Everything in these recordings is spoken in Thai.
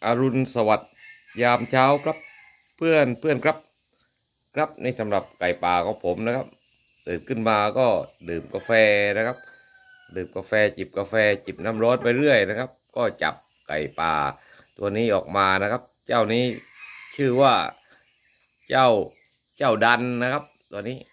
อรุณสวัสดิ์ยามเช้าครับเพื่อนเพื่อนครับนี่สำหรับไก่ป่าของผมนะครับตื่นขึ้นมาก็ดื่มกาแฟนะครับดื่มกาแฟจิบกาแฟจิบน้ำร้อนไปเรื่อยนะครับก็จับไก่ป่าตัวนี้ออกมานะครับเจ้านี้ชื่อว่าเจ้าดันนะครับตัวนี้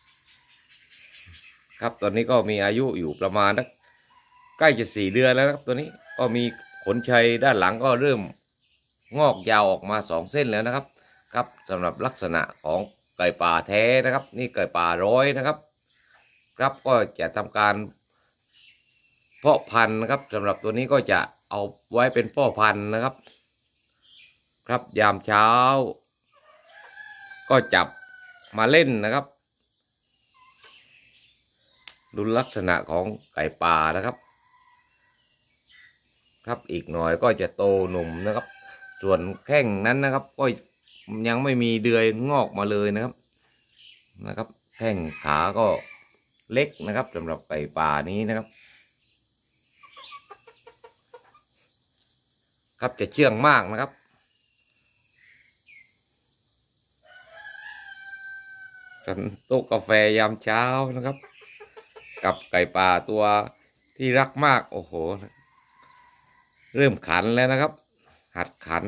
ครับตอนนี้ก็มีอายุอยู่ประมาณใกล้จะ4 เดือนแล้วนะครับตัวนี้ก็มีขนชัยด้านหลังก็เริ่มงอกยาวออกมา2 เส้นแล้วนะครับสำหรับลักษณะของไก่ป่าแท้นะครับนี่ไก่ป่าร้อยนะครับก็จะทำการเพาะพันธุ์นะครับสำหรับตัวนี้ก็จะเอาไว้เป็นพ่อพันธุ์นะครับยามเช้าก็จับมาเล่นนะครับดูลักษณะของไก่ป่านะครับอีกหน่อยก็จะโตหนุ่มนะครับส่วนแข้งนั้นนะครับก็ยังไม่มีเดือยงอกมาเลยนะครับแข้งขาก็เล็กนะครับสำหรับไก่ป่านี้นะครับจะเชื่องมากนะครับกันโต๊ะกาแฟยามเช้านะครับกับไก่ป่าตัวที่รักมากโอ้โหเริ่มขันแล้วนะครับหัดขัน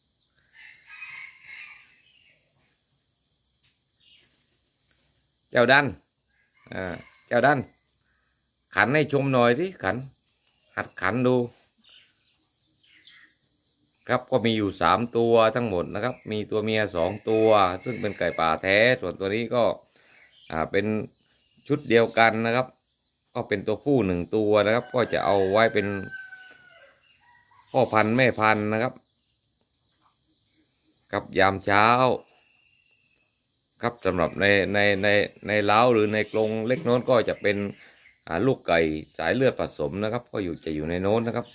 เจ้าดันเจ้าดันขันให้ชมหน่อยสิหัดขันดูก็มีอยู่3 ตัวทั้งหมดนะครับมีตัวเมีย2 ตัวซึ่งเป็นไก่ป่าแท้ส่วนตัวนี้ก็เป็นชุดเดียวกันนะครับก็เป็นตัวผู้1 ตัวนะครับก็จะเอาไว้เป็นพ่อพันธุ์แม่พันธุ์นะครับยามเช้าสำหรับในเล้าหรือในกรงเล็กโน้นก็จะเป็นลูกไก่สายเลือดผสมนะครับก็จะอยู่ในโน้นนะครับ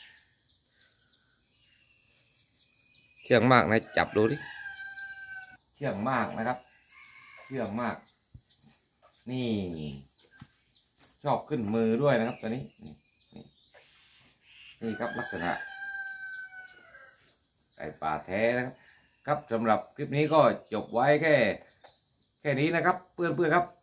เชื่องมากนะจับดูดิเชื่องมากนะครับเชื่องมากนี่ชอบขึ้นมือด้วยนะครับตัวนี้นี่ครับลักษณะไก่ป่าแท้นะครับสำหรับคลิปนี้ก็จบไว้แค่นี้นะครับเพื่อนครับ